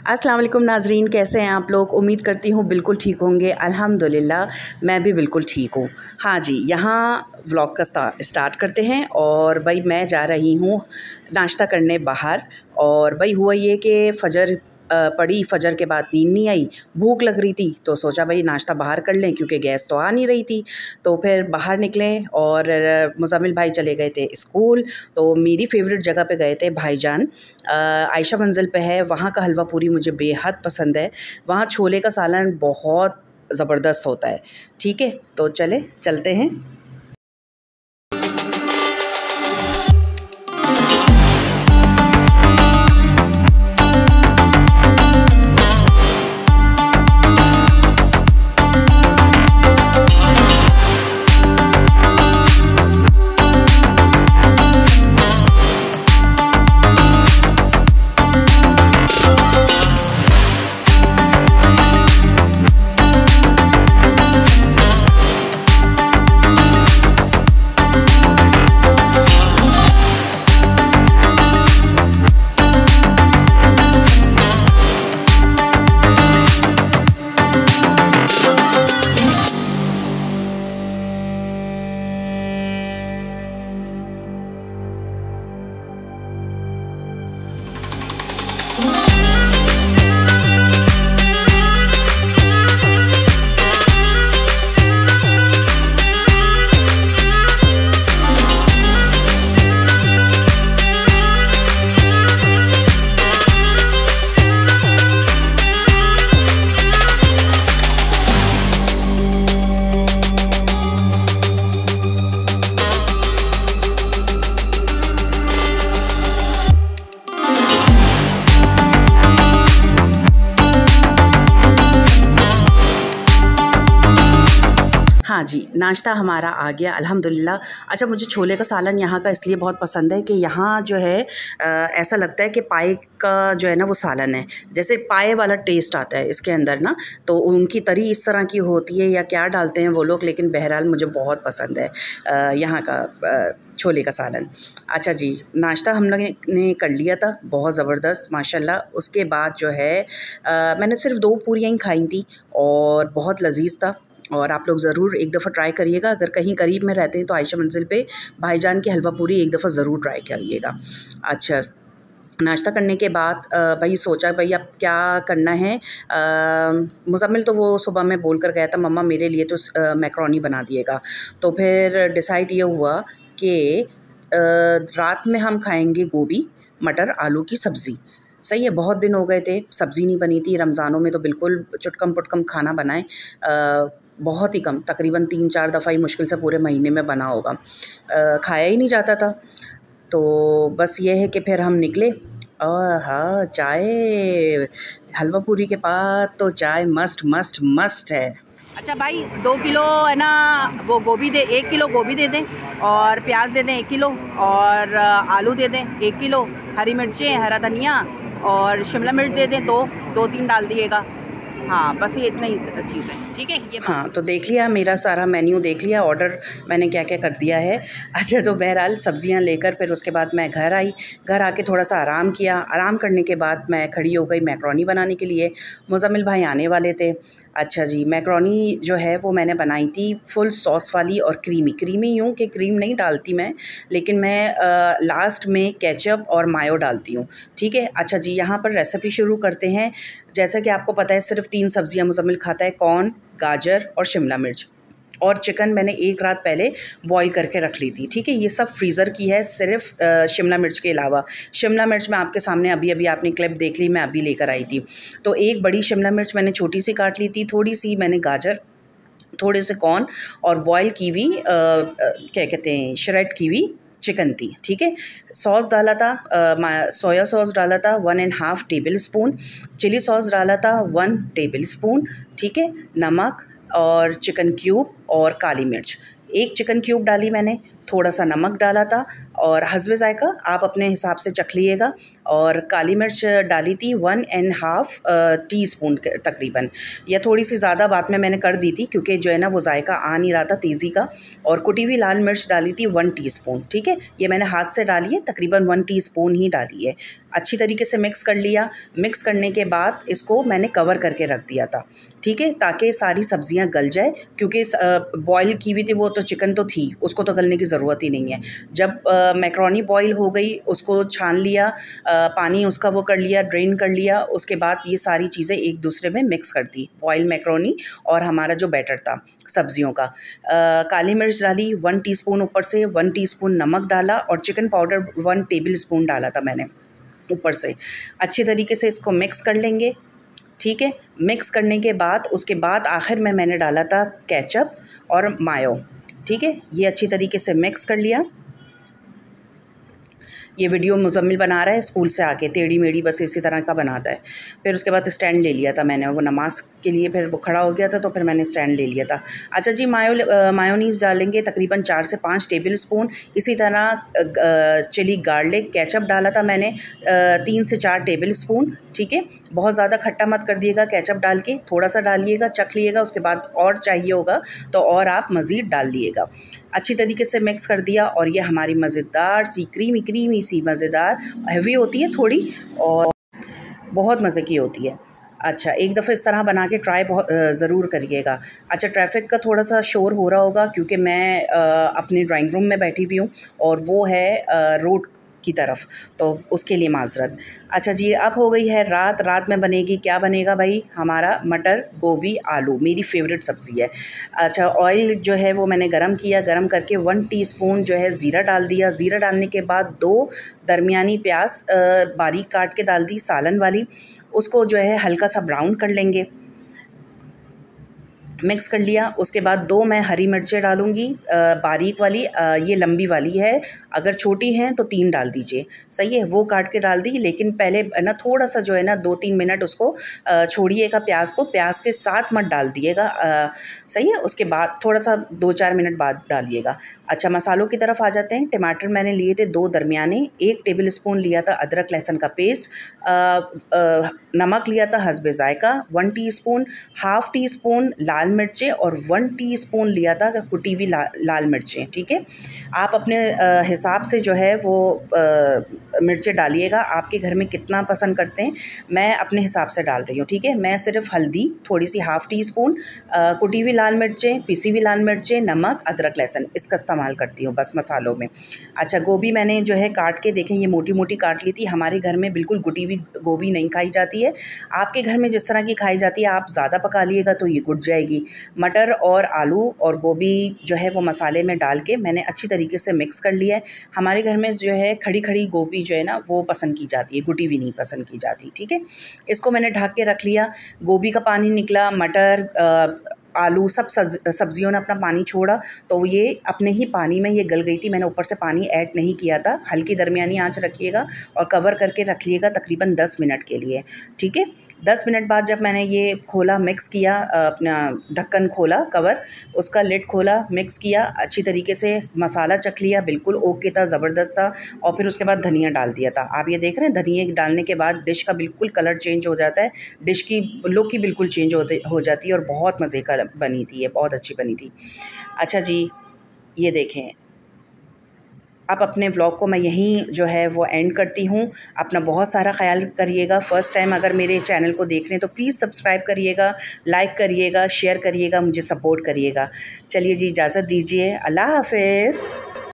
अस्सलाम वालेकुम नाज़रीन, कैसे हैं आप लोग। उम्मीद करती हूँ बिल्कुल ठीक होंगे। अल्हम्दुलिल्लाह मैं भी बिल्कुल ठीक हूँ। हाँ जी, यहाँ व्लॉग का स्टार्ट करते हैं। और भाई मैं जा रही हूँ नाश्ता करने बाहर। और भाई हुआ ये कि पड़ी फ़जर के बाद नींद नहीं आई, भूख लग रही थी, तो सोचा भाई नाश्ता बाहर कर लें क्योंकि गैस तो आ नहीं रही थी। तो फिर बाहर निकले और मुज़म्मिल भाई चले गए थे स्कूल। तो मेरी फ़ेवरेट जगह पे गए थे भाईजान, आयशा मंजिल पे है। वहाँ का हलवा पूरी मुझे बेहद पसंद है। वहाँ छोले का सालन बहुत ज़बरदस्त होता है। ठीक है, तो चलते हैं। हाँ जी, नाश्ता हमारा आ गया अल्हम्दुलिल्लाह। अच्छा, मुझे छोले का सालन यहाँ का इसलिए बहुत पसंद है कि यहाँ जो है ऐसा लगता है कि पाए का जो है ना वो सालन है, जैसे पाए वाला टेस्ट आता है इसके अंदर ना। तो उनकी तरी इस तरह की होती है या क्या डालते हैं वो लोग, लेकिन बहरहाल मुझे बहुत पसंद है यहाँ का छोले का सालन। अच्छा जी, नाश्ता हम लोग ने कर लिया था, बहुत ज़बरदस्त माशाल्लाह। उसके बाद जो है मैंने सिर्फ 2 पूरियाँ ही खाई थी और बहुत लजीज़ था। और आप लोग ज़रूर एक दफ़ा ट्राई करिएगा, अगर कहीं करीब में रहते हैं तो आयशा मंजिल पे भाईजान की हलवा पूरी एक दफ़ा ज़रूर ट्राई करिएगा। अच्छा, नाश्ता करने के बाद भाई सोचा भाई अब क्या करना है। मुज़म्मिल तो वो सुबह में बोल कर गया था मम्मा मेरे लिए तो मैकरोनी बना दिएगा। तो फिर डिसाइड ये हुआ कि रात में हम खाएंगे गोभी मटर आलू की सब्ज़ी। सही है, बहुत दिन हो गए थे सब्ज़ी नहीं बनी थी। रमज़ानों में तो बिल्कुल चुटकम पुटकम खाना बनाएं, बहुत ही कम, तकरीबन 3-4 दफ़ा ही मुश्किल से पूरे महीने में बना होगा। खाया ही नहीं जाता था। तो बस ये है कि फिर हम निकले। हाँ, चाय हलवा पूरी के बाद तो चाय मस्ट मस्ट मस्ट है। अच्छा भाई, 2 किलो है ना वो गोभी दे, 1 किलो गोभी दे दें और प्याज दे दें 1 किलो और आलू दे दें 1 किलो, हरी मिर्चें हरा धनिया और शिमला मिर्च दे दें 2-3 डाल दिएगा। हाँ, बस ये इतना ही चीज़ है, ठीक है ये। हाँ, तो देख लिया, मेरा सारा मेन्यू देख लिया, ऑर्डर मैंने क्या क्या कर दिया है। अच्छा, तो बहरहाल सब्ज़ियाँ लेकर फिर उसके बाद मैं घर आई। घर आके थोड़ा सा आराम किया। आराम करने के बाद मैं खड़ी हो गई मैकरोनी बनाने के लिए। मुज़म्मिल भाई आने वाले थे। अच्छा जी, मैकरोनी जो है वो मैंने बनाई थी फुल सॉस वाली और क्रीमी यूँ कि क्रीम नहीं डालती मैं, लेकिन मैं लास्ट में केचप और मायो डालती हूँ। ठीक है। अच्छा जी, यहाँ पर रेसिपी शुरू करते हैं। जैसा कि आपको पता है सिर्फ 3 सब्ज़ियाँ मुज़म्मिल खाता है, कॉर्न, गाजर और शिमला मिर्च। और चिकन मैंने एक रात पहले बॉईल करके रख ली थी। ठीक है, ये सब फ्रीज़र की है सिर्फ शिमला मिर्च के अलावा। शिमला मिर्च मैं आपके सामने अभी आपने क्लिप देख ली, मैं अभी लेकर आई थी। तो एक बड़ी शिमला मिर्च मैंने छोटी सी काट ली थी, थोड़ी सी मैंने गाजर, थोड़े से कॉर्न और बॉयल कीवी, क्या कहते हैं, श्रेड कीवी चिकन थी। ठीक है। सॉस डाला था, सोया सॉस डाला था 1.5 टेबल स्पून, चिली सॉस डाला था 1 टेबल स्पून। ठीक है। नमक और चिकन क्यूब और काली मिर्च, 1 चिकन क्यूब डाली मैंने, थोड़ा सा नमक डाला था और हस्बे ज़ायक़ा आप अपने हिसाब से चख लीजिएगा। और काली मिर्च डाली थी 1.5 टीस्पून तकरीबन, या थोड़ी सी ज़्यादा बाद में मैंने कर दी थी क्योंकि जो है ना वो जायका आ नहीं रहा था तेज़ी का। और कुटी हुई लाल मिर्च डाली थी 1 टीस्पून। ठीक है, ये मैंने हाथ से डाली है, तकरीबन 1 टीस्पून ही डाली है। अच्छी तरीके से मिक्स कर लिया। मिक्स करने के बाद इसको मैंने कवर करके रख दिया था, ठीक है, ताकि सारी सब्जियां गल जाए, क्योंकि बॉईल की हुई थी वो तो चिकन तो थी, उसको तो गलने की ज़रूरत ही नहीं है। जब मैक्रोनी बॉईल हो गई उसको छान लिया, पानी उसका वो कर लिया, ड्रेन कर लिया। उसके बाद ये सारी चीज़ें एक दूसरे में मिक्स कर दी, बॉयल मैक्रोनी और हमारा जो बैटर था सब्जियों का। काली मिर्च डाली 1 टीस्पून ऊपर से, 1 टीस्पून नमक डाला और चिकन पाउडर 1 टेबल स्पून डाला था मैंने ऊपर से। अच्छी तरीके से इसको मिक्स कर लेंगे, ठीक है। मिक्स करने के बाद उसके बाद आखिर में मैंने डाला था केचप और मायो, ठीक है। ये अच्छी तरीके से मिक्स कर लिया। ये वीडियो मुज़म्मिल बना रहा है स्कूल से आके, टेढ़ी मेढ़ी बस इसी तरह का बनाता है। फिर उसके बाद स्टैंड ले लिया था मैंने, वो नमाज के लिए फिर वो खड़ा हो गया था तो फिर मैंने स्टैंड ले लिया था। अच्छा जी, मायोनीज़ डालेंगे तकरीबन 4 से 5 टेबल स्पून। इसी तरह चिली गार्लिक केचप डाला था मैंने 3 से 4 टेबल स्पून, ठीक है। बहुत ज़्यादा खट्टा मत कर दिएगा केचप डाल के, थोड़ा सा डालिएगा, चख लिएगा, उसके बाद और चाहिए होगा तो और आप मज़ीद डाल दिएगा। अच्छी तरीके से मिक्स कर दिया और ये हमारी मज़ेदार सी क्रीमी सी मज़ेदार, हैवी होती है थोड़ी और बहुत मज़े की होती है। अच्छा, एक दफ़ा इस तरह बना के ट्राई बहुत ज़रूर करिएगा। अच्छा, ट्रैफिक का थोड़ा सा शोर हो रहा होगा क्योंकि मैं अपने ड्राइंग रूम में बैठी हुई हूँ और वो है रोड की तरफ, तो उसके लिए माज़रत। अच्छा जी, अब हो गई है रात। रात में बनेगी, क्या बनेगा भाई, हमारा मटर गोभी आलू, मेरी फेवरेट सब्ज़ी है। अच्छा, ऑयल जो है वो मैंने गरम किया, गरम करके 1 टीस्पून जो है ज़ीरा डाल दिया। ज़ीरा डालने के बाद 2 दरमियानी प्याज बारीक काट के डाल दी, सालन वाली। उसको जो है हल्का सा ब्राउन कर लेंगे, मिक्स कर लिया। उसके बाद 2 मैं हरी मिर्चें डालूँगी, बारीक वाली, ये लंबी वाली है, अगर छोटी हैं तो 3 डाल दीजिए, सही है। वो काट के डाल दी, लेकिन पहले ना थोड़ा सा जो है ना 2-3 मिनट उसको छोड़िएगा प्याज को, प्याज के साथ मत डाल दिएगा, सही है। उसके बाद थोड़ा सा 2-4 मिनट बाद डालिएगा। अच्छा, मसालों की तरफ आ जाते हैं। टमाटर मैंने लिए थे 2 दरमियाने, 1 टेबल स्पून लिया था अदरक लहसुन का पेस्ट, नमक लिया था हस्बे ज़ायका 1 टीस्पून, हाफ़ टी स्पून लाल मिर्चें और 1 टीस्पून लिया था कुटी हुई लाल मिर्चें, ठीक है। आप अपने हिसाब से जो है वो मिर्चें डालिएगा, आपके घर में कितना पसंद करते हैं, मैं अपने हिसाब से डाल रही हूँ, ठीक है। मैं सिर्फ हल्दी थोड़ी सी हाफ़ टी स्पून, कुटी हुई लाल मिर्चें, पिसी हुई लाल मिर्चें, नमक, अदरक लहसुन, इसका इस्तेमाल करती हूँ बस मसालों में। अच्छा, गोभी मैंने जो है काट के, देखें ये मोटी मोटी काट ली थी। हमारे घर में बिल्कुल गुटी हुई गोभी नहीं खाई जाती है, आपके घर में जिस तरह की खाई जाती है, आप ज़्यादा पका लिएगा तो ये गुट जाएगी। मटर और आलू और गोभी जो है वो मसाले में डाल के मैंने अच्छी तरीके से मिक्स कर लिया है। हमारे घर में जो है खड़ी खड़ी गोभी जो है ना वो पसंद की जाती है, गुटी भी नहीं पसंद की जाती, ठीक है। इसको मैंने ढक के रख लिया। गोभी का पानी निकला, मटर आलू सब सब्जियों ने अपना पानी छोड़ा, तो ये अपने ही पानी में ये गल गई थी। मैंने ऊपर से पानी ऐड नहीं किया था। हल्की दरमियानी आंच रखिएगा और कवर करके रखिएगा तकरीबन 10 मिनट के लिए, ठीक है। 10 मिनट बाद जब मैंने ये खोला, मिक्स किया, अपना ढक्कन खोला, कवर, उसका लिड खोला, मिक्स किया, अच्छी तरीके से मसाला चख लिया, बिल्कुल ओके था, ज़बरदस्त था। और फिर उसके बाद धनिया डाल दिया था। आप ये देख रहे हैं, धनिया डालने के बाद डिश का बिल्कुल कलर चेंज हो जाता है, डिश की लुक ही बिल्कुल चेंज हो जाती है और बहुत मज़े का बनी थी, ये बहुत अच्छी बनी थी। अच्छा जी, ये देखें, अब अपने व्लॉग को मैं यहीं जो है वो एंड करती हूँ। अपना बहुत सारा ख्याल करिएगा। फ़र्स्ट टाइम अगर मेरे चैनल को देख रहे हैं तो प्लीज़ सब्सक्राइब करिएगा, लाइक करिएगा, शेयर करिएगा, मुझे सपोर्ट करिएगा। चलिए जी, इजाज़त दीजिए, अल्लाह हाफ़िज़।